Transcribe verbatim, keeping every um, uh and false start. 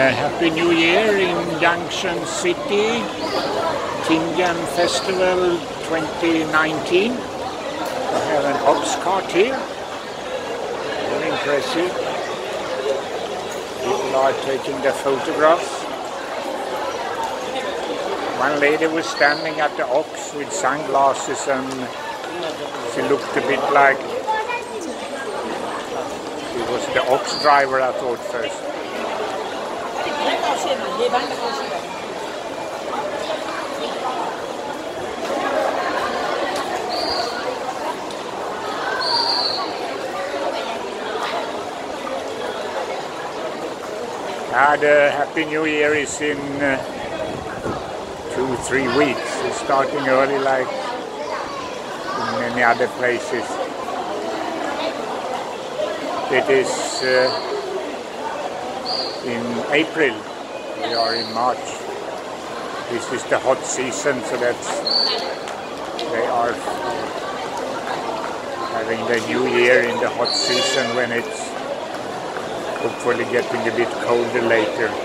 uh, Happy New Year in Junction City, ThingYan Festival twenty nineteen. We have an ox cart here, very impressive. People are taking their photographs. One lady was standing at the ox with sunglasses and she looked a bit like she was the ox driver, I thought first. Ah, the Happy New Year is in uh, two, three weeks. It's starting early like in many other places. It is uh, in April. We are in March. This is the hot season, so that's they are having the New Year in the hot season when it's hopefully getting a bit colder later.